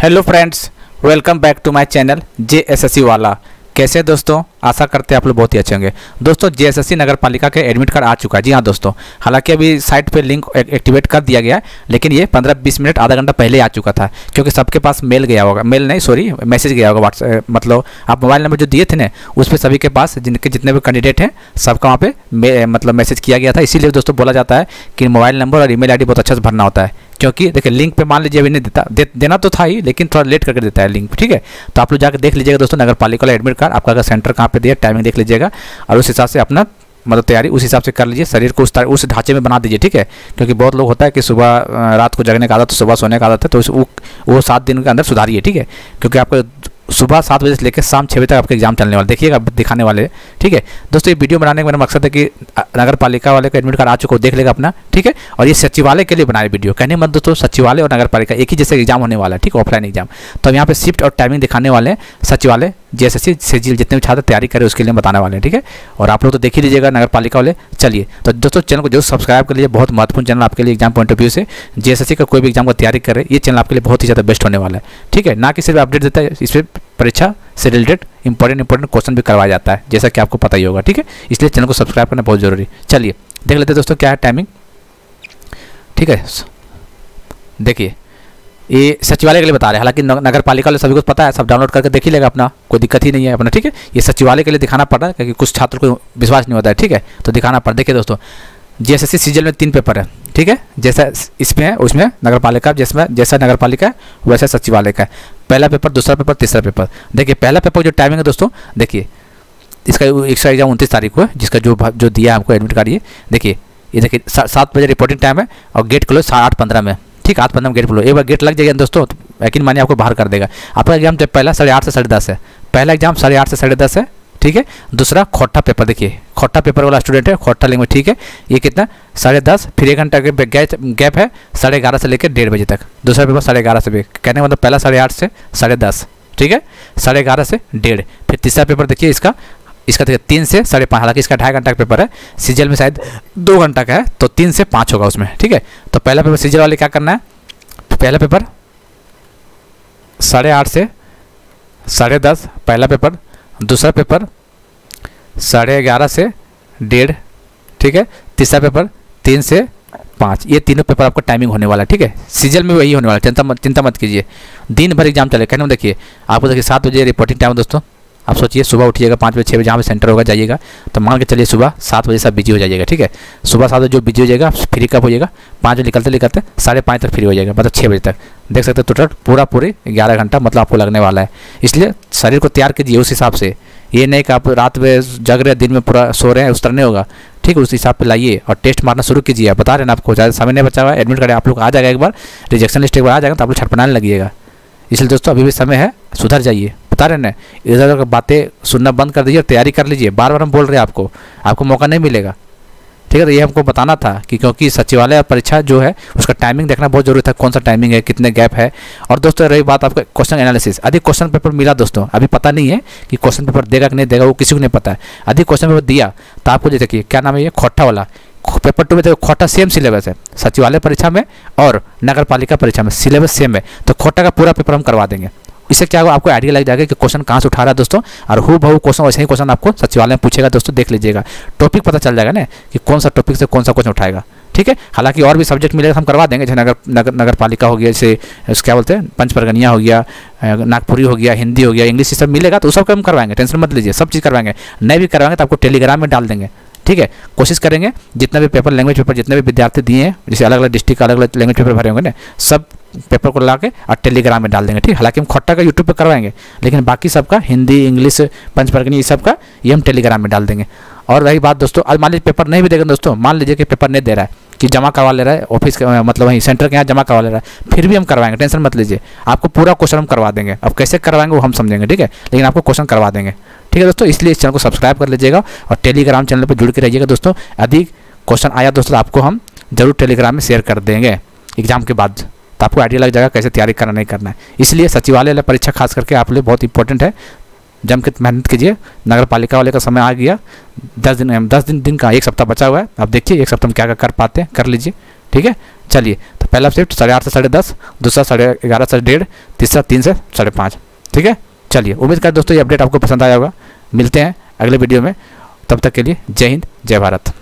Hello friends, welcome back to my channel JSSC वाला। कैसे हैं दोस्तों? आशा करते हैं आप लोग बहुत ही अच्छे होंगे। दोस्तों जेएसएससी नगर पालिका के एडमिट कार्ड आ चुका है। जी हाँ दोस्तों, हालांकि अभी साइट पे लिंक एक्टिवेट कर दिया गया है, लेकिन ये 15-20 मिनट आधा घंटा पहले आ चुका था, क्योंकि सबके पास मेल गया होगा, मेल नहीं सॉरी मैसेज गया होगा व्हाट्सएप, मतलब आप मोबाइल नंबर जो दिए थे ना उस पर सभी के पास जिनके जितने भी कैंडिडेट हैं सबका वहाँ पे मतलब मैसेज किया गया था। इसीलिए दोस्तों बोला जाता है कि मोबाइल नंबर और ईमेल आईडी बहुत अच्छे से भरना होता है, क्योंकि देखिए लिंक पे मान लीजिए अभी नहीं देना तो था ही, लेकिन थोड़ा लेट करके देता है लिंक। ठीक है, तो आप लोग जाकर देख लीजिएगा दोस्तों नगर पालिका वाला एडमिट कार्ड, आपका सेंटर कहाँ पे दिया, टाइमिंग देख लीजिएगा और उस हिसाब से अपना मतलब तैयारी उस हिसाब से कर लीजिए, शरीर को उस ढांचे में बना दीजिए। ठीक है, क्योंकि बहुत लोग होता है कि सुबह रात को जगने का आदत, तो सुबह सोने का आदत है, तो वो 7 दिन के अंदर सुधारिए। ठीक है, क्योंकि आपको सुबह 7 बजे से लेकर शाम 6 बजे तक आपके एग्जाम चलने वाले, देखिएगा दिखाने वाले। ठीक है दोस्तों, ये वीडियो बनाने का मेरा मकसद है कि नगर पालिका वाले का एडमिट कार्ड आ चुका हो, देख लेगा अपना। ठीक है, और ये सचिवालय के लिए बनाए वीडियो, कहने मत दोस्तों, सचिवालय और नगर पालिका एक ही जैसे एग्जाम होने वाला है। ठीक, ऑफलाइन एग्जाम। तो हम यहाँ पे शिफ्ट और टाइमिंग दिखाने वाले हैं, सचिवालय जेएसएससी सिजिल जितने भी छात्र तैयारी करें उसके लिए बताने वाले हैं। ठीक है, और आप लोग तो देख ही लीजिएगा नगर पालिका वाले। चलिए तो दोस्तों चैनल को जरूर सब्सक्राइब कर लीजिए, बहुत महत्वपूर्ण चैनल आपके लिए एग्जाम पॉइंट ऑफ व्यू से। जेएसएससी का कोई भी एग्जाम का तैयारी करे, ये चैनल आपके लिए बहुत ही ज़्यादा बेस्ट होने वाला है। ठीक है, ना कि सिर्फ अपडेट देता है, इस पर परीक्षा से रिलेटेड इंपॉर्टेंट क्वेश्चन भी करवाया जाता है, जैसा कि आपको पता ही होगा। ठीक है, इसलिए चैनल को सब्सक्राइब करना बहुत जरूरी। चलिए देख लेते हैं दोस्तों क्या है टाइमिंग। ठीक है, देखिए ये सचिवालय के लिए बता रहे हैं, हालांकि नगर पालिका वाले सभी को पता है, सब डाउनलोड करके देख ही लेगा अपना, कोई दिक्कत ही नहीं है अपना। ठीक है, ये सचिवालय के लिए दिखाना पड़ रहा है, क्योंकि कुछ छात्रों को विश्वास नहीं होता है। ठीक है, तो दिखाना पड़। देखिए दोस्तों, जेएसएससी सीजीएल में 3 पेपर है। ठीक है, जैसा इसमें है उसमें नगर पालिका, जिसमें जैसा नगर पालिका है वैसा सचिवालय का है। पहला पेपर, दूसरा पेपर, तीसरा पेपर। देखिए पहला पेपर जो टाइमिंग है दोस्तों, देखिए इसका एग्जाम 29 तारीख को है, जिसका जो दिया है हमको एडमिट कार्ड। ये देखिए 7 बजे रिपोर्टिंग टाइम है और गेट क्लोज 8:15 में। ठीक, 8:15 में गेट क्लोज। एक बार गेट लग जाएगा दोस्तों, यकीन मानिए आपको बाहर कर देगा। आपका एग्जाम जब पहला 8:30 से 10:30 है, पहला एग्जाम 8:30 से 10:30 है। ठीक है, दूसरा खोट्टा पेपर, देखिए खोट्टा पेपर वाला स्टूडेंट है, खोट्टा लैंग्वेज। ठीक है, ये कितना 10:30, फिर 1 घंटा के गैप है 11:30 से लेकर 1:30 बजे तक। दूसरा पेपर 11:30 से भी, कहने का मतलब पहला 8:30 से 10:30। ठीक है, 11:30 से 1:30। फिर तीसरा पेपर देखिए इसका देखिए 3 से 5:30, हालांकि इसका 2.5 घंटा का पेपर है, सीजीएल में शायद 2 घंटा का है, तो 3 से 5 होगा उसमें। ठीक है, तो पहला पेपर सीजीएल वाले क्या करना है, पहला पेपर 8:30 से 10:30 पहला पेपर, दूसरा पेपर 11:30 से 1:30। ठीक है, तीसरा पेपर 3 से 5। ये तीनों पेपर आपका टाइमिंग होने वाला है। ठीक है, सीजीएल में वही होने वाला है, चिंता मत कीजिए। दिन भर एग्जाम चले, कहने में देखिए आपको देखिए 7 बजे रिपोर्टिंग टाइम दोस्तों। आप सोचिए सुबह उठिएगा 5 बजे 6 बजे, जहाँ पे सेंटर होगा जाइएगा, तो मान के चलिए सुबह 7 बजे सब बिजी हो जाइएगा। ठीक है, सुबह 7 बजे जो बिजी हो जाएगा, फ्री कब हो जाएगा, 5 बजे निकलते 5:30 तक फ्री हो जाएगा, मतलब 6 बजे तक। देख सकते हैं टोटल पूरे 11 घंटा मतलब आपको लगने वाला है। इसलिए शरीर को तैयार कीजिए उस हिसाब से, ये नहीं कि आप रात में जग रहे दिन में पूरा सो रहे हैं, उस तरह नहीं होगा। ठीक है, उस हिसाब पे लाइए और टेस्ट मारना शुरू कीजिए। आप बता रहे हैं ना, आपको ज़्यादा समय नहीं बचा हुआ है, एडमिट कार्ड आप लोग आ जाएगा, एक बार रिजेक्शन लिस्ट एक बार आ जाएगा तो आप लोग छटपटाने लगिएगा। इसलिए दोस्तों अभी भी समय है, सुधर जाइए। बता रहे हैं, इधर उधर बातें सुनना बंद कर दीजिए और तैयारी कर लीजिए। बार बार हम बोल रहे हैं आपको मौका नहीं मिलेगा। ठीक है, तो ये हमको बताना था कि क्योंकि सचिवालय परीक्षा जो है उसका टाइमिंग देखना बहुत जरूरी था, कौन सा टाइमिंग है, कितने गैप है। और दोस्तों रही बात आपका क्वेश्चन एनालिसिस, अधिक क्वेश्चन पेपर मिला दोस्तों, अभी पता नहीं है कि क्वेश्चन पेपर देगा कि नहीं देगा, वो किसी को नहीं पता है। अधिक क्वेश्चन पेपर दिया तो आपको जैसे कि क्या नाम है, ये खोट्टा वाला पेपर 2 में देखो, खोट्टा सेम सिलेबस है, सचिवालय परीक्षा में और नगर पालिका परीक्षा में सिलेबस सेम है, तो खोट्टा का पूरा पेपर हम करवा देंगे। इससे क्या होगा, आपको आइडिया लग जाएगा कि क्वेश्चन कहाँ से उठा रहा है दोस्तों, और हूबहू क्वेश्चन वैसे ही क्वेश्चन आपको सचिवालय में पूछेगा दोस्तों, देख लीजिएगा। टॉपिक पता चल जाएगा ना कि कौन सा टॉपिक से कौन सा क्वेश्चन उठाएगा। ठीक है, हालांकि और भी सब्जेक्ट मिलेगा हम करवा देंगे, जैसे नगर पालिका हो गया, जैसे क्या बोलते हैं पंच परगनिया हो गया, नागपुरी हो गया, हिंदी हो गया, इंग्लिश, ये सब मिलेगा, तो सब हम करवाएंगे, टेंशन मत लीजिए, सब चीज़ करवाएंगे। नहीं भी करवाएंगे तो आपको टेलीग्राम में डाल देंगे। ठीक है, कोशिश करेंगे जितना भी पेपर लैंग्वेज पेपर जितने भी विद्यार्थी दिए हैं, जैसे अलग अलग डिस्ट्रिक्ट अलग अलग लैंग्वेज पेपर भरे होंगे ना, सब पेपर को ला के और टेलीग्राम में डाल देंगे। ठीक, हालांकि हम खोट्टा का यूट्यूब पे करवाएंगे, लेकिन बाकी सबका हिंदी, इंग्लिश, पंच परगनी, ये सब का ये हम टेलीग्राम में डाल देंगे। और रही बात दोस्तों, आज मान लीजिए पेपर नहीं भी देगा दोस्तों, मान लीजिए कि पेपर नहीं दे रहा है, कि जमा करवा ले रहा है ऑफिस के, मतलब वहीं सेंटर के यहाँ जमा करवा ले रहा है, फिर भी हम करवाएंगे, टेंशन मत लीजिए। आपको पूरा क्वेश्चन हम करवा देंगे, अब कैसे करवाएंगे वो हम समझेंगे। ठीक है, लेकिन आपको क्वेश्चन करवा देंगे। ठीक है दोस्तों, इसलिए इस चैनल को सब्सक्राइब कर लीजिएगा और टेलीग्राम चैनल पर जुड़ के रहिएगा दोस्तों। अधिक क्वेश्चन आया दोस्तों आपको हम जरूर टेलीग्राम में शेयर कर देंगे एग्जाम के बाद, तो आपको आइडिया लग जाएगा कैसे तैयारी करना नहीं करना है। इसलिए सचिवालय वाला परीक्षा खास करके आप लिए बहुत इंपॉर्टेंट है, जम के मेहनत कीजिए। नगर पालिका वाले का समय आ गया, 10 दिन का 1 सप्ताह बचा हुआ है, आप देखिए 1 सप्ताह में क्या कर पाते हैं, कर लीजिए। ठीक है, चलिए तो पहला शिफ्ट 8:30 से 10:30, दूसरा 11:30 से 1:30, तीसरा 3 से 5:30। ठीक है, चलिए उम्मीद करते दोस्तों ये अपडेट आपको पसंद आया होगा। मिलते हैं अगले वीडियो में, तब तक के लिए जय हिंद जय भारत।